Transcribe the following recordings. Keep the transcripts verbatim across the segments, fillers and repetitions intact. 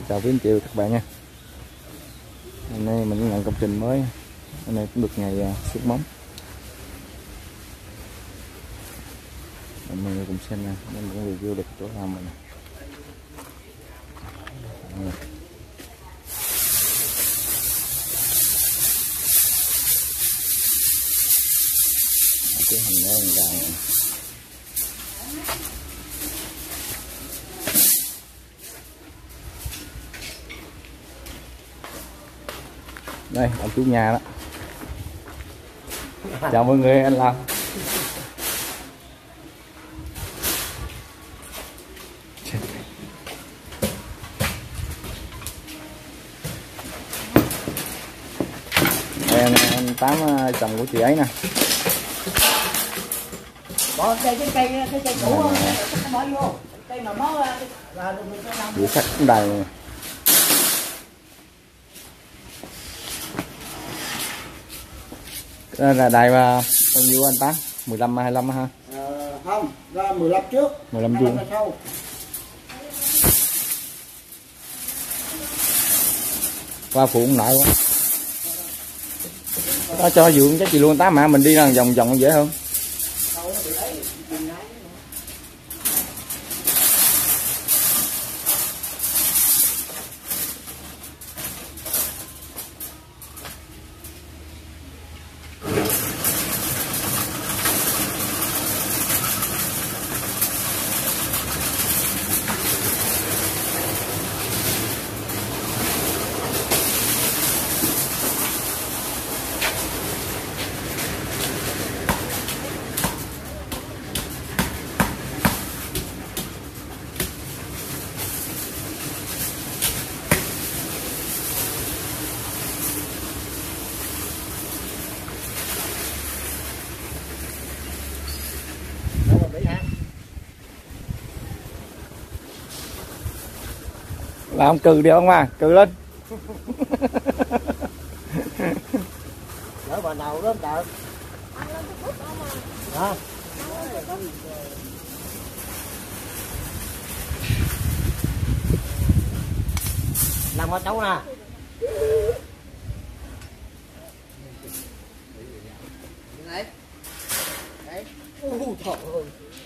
chào quý anh chị các bạn nha. Hôm nay mình nhận công trình mới, hôm nay cũng được ngày xúc móng. Mình cùng xem nè, mình cũng review được chỗ làm mình. Cái hành đó là dài này. Đây, ông chủ nhà đó. Chào mọi người, anh Lâm. Đây anh, anh Tám chồng của chị ấy nè. Bỏ cây cái cây cái cây cũ không? Bỏ vô. Cây mà mới là được được năm. Dĩa sắt cũng đầy này. Đây là đài bao nhiêu anh Tám? mười lăm hai mươi lăm ha? Ờ, không, ra mười lăm trước. mười lăm vuông. Qua phụ cũng lại quá. Đó cho dưỡng chắc chị luôn Tám mà mình đi ra vòng vòng dễ hơn. Làm cừ đi ông à, cừ lên. Đỡ bà nào đó đỡ. Hả? Làm ở cháu nè. Đấy. Đấy. Ui trời ơi.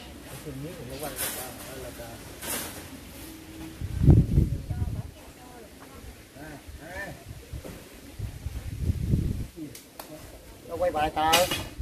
Nó quay bài tao.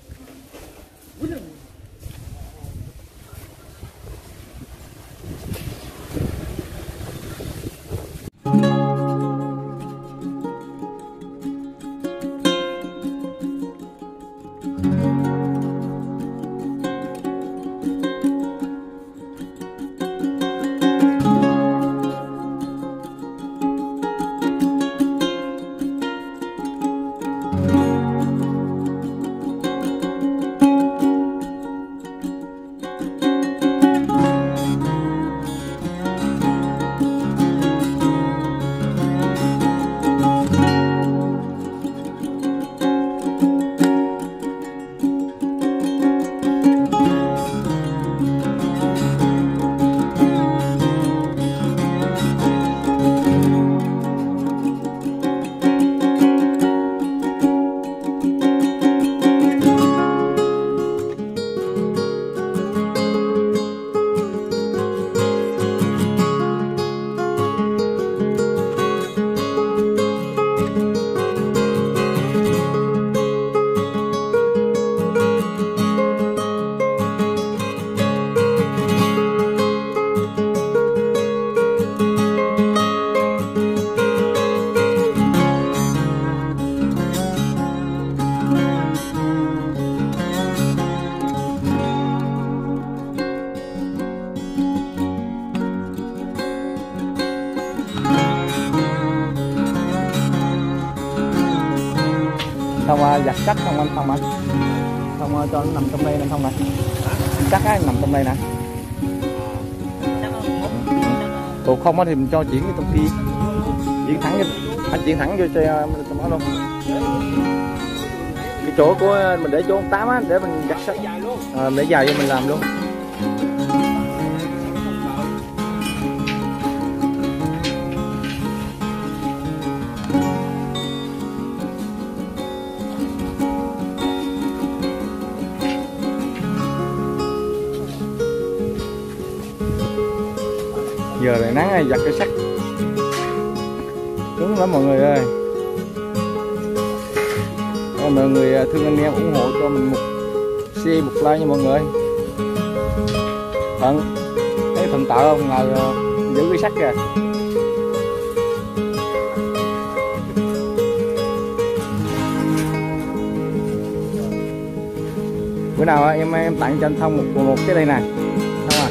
Không giặt cắt không anh, không anh, không cho nó nằm trong đây nè, không nè, cắt á nằm trong đây nè. Còn không á thì mình cho chuyển cái trong kia, chuyển thẳng, anh chuyển thẳng vô cho trong đó luôn. Cái chỗ của mình để chỗ ông Tám á, để mình giặt sắt, à, để dài cho mình làm luôn. Giờ này nắng này giặt cái sắt cứng lắm mọi người ơi. Mọi người thương anh em ủng hộ cho mình một share một like nha mọi người. Thuận thấy Thuận tạo không, ngồi giữ cái sắt kìa. Bữa nào em em tặng cho anh Thông một một cái đây nè, không à?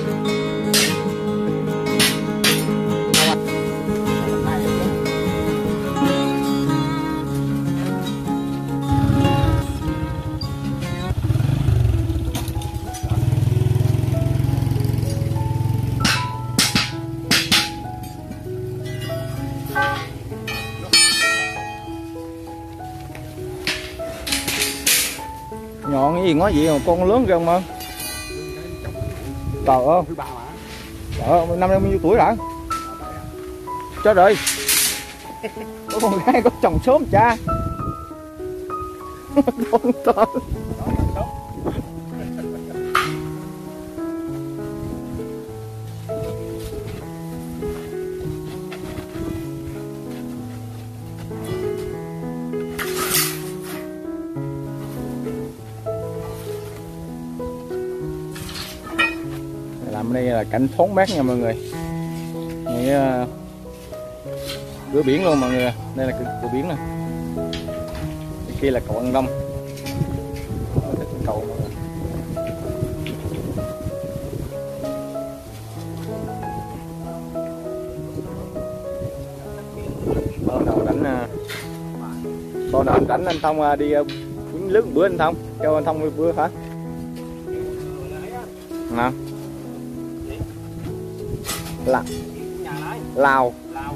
Nhọn cái gì ngó gì mà con lớn kìa ông ơi. Trời ơi. Trời ơi, năm nay bao nhiêu tuổi đã? Trời ơi. Có con gái có chồng sớm cha. Con to. Làm đây là cảnh thoáng mát nha mọi người. Đây, uh, cửa biển luôn mọi người. Đây là cửa, cửa biển nè. Đây kia là cầu An Đông. Cầu mọi người. Bao nào đánh uh, bao nào anh đánh anh Thông uh, đi uh, lướt bữa anh Thông cho anh Thông bữa hả? Nào. Là Lào.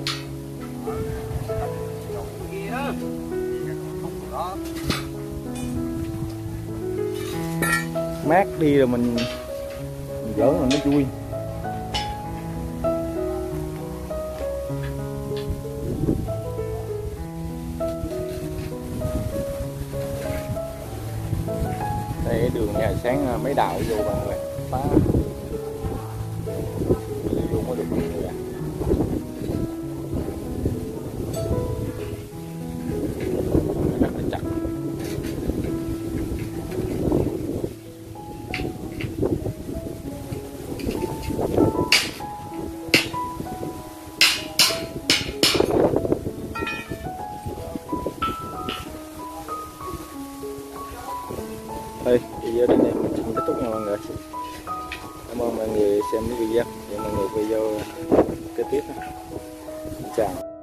Mát đi rồi mình, mình giỡn rồi nó vui. Đây đường nhà sáng mấy đạo vô mọi người phá vô mới được mọi người. Rất là chặt. Thôi, video đến đây mình xin kết thúc nha mọi người. Cảm ơn mọi người xem cái video. Để mọi người video kế tiếp. Chào.